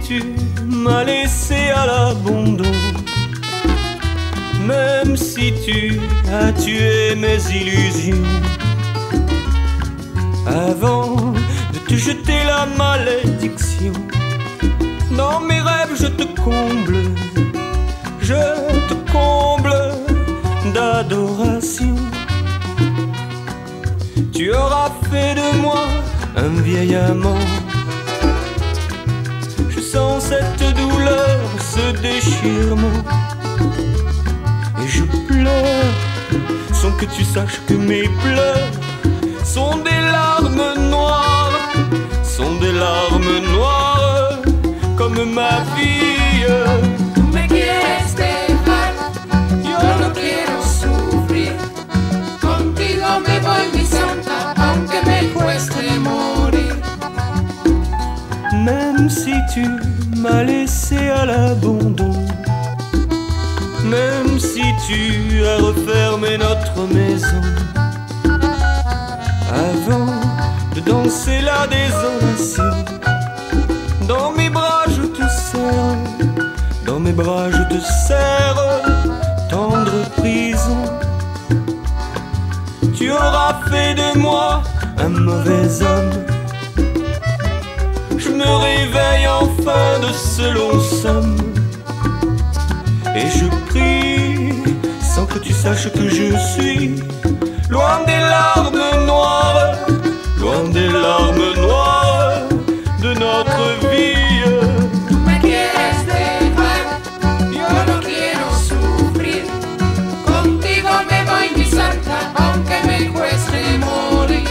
tu m'as laissé à l'abandon, même si tu as tué mes illusions, avant de te jeter la malédiction. Dans mes rêves je te comble d'adoration. Tu auras fait de moi un vieil amant. Je sens cette douleur, ce déchirement, et je pleure sans que tu saches que mes pleurs sont des larmes noires, sont des larmes noires comme ma vie. Tú me quieres dejar, yo no quiero sufrir. Contigo me voy, mi santa, aunque me cueste morir. Même si tu m'as laissé à l'abandon, même si tu as refermé notre maison, avant de danser la désolation, dans mes bras je te serre, dans mes bras je te serre, tendre prison. Tu auras fait de moi un mauvais homme. Je me réveille enfin de ce long somme, et je prie sans que tu saches que je suis loin des larmes noires, loin des larmes noires de notre vie. Tú me quieres dejar, yo no quiero sufrir. Contigo me voy, mi santa, aunque me cueste morir.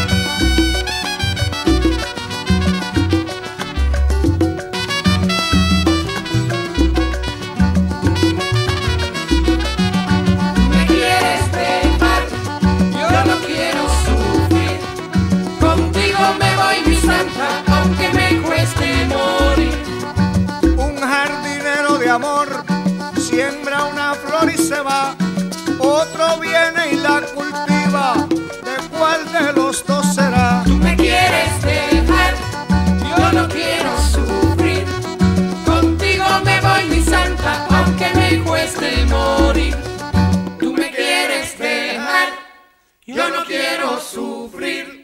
Tú me quieres dejar, yo no quiero sufrir. Contigo me voy, mi santa, aunque me cueste morir. Un jardinero de amor siembra una flor y se va, otro viene y la cultiva. ¿De cuál de los dos será? Tú me quieres dejar, yo no quiero sufrir. Contigo me voy, mi santa, aunque me cueste morir. Tú me quieres dejar, yo no quiero sufrir.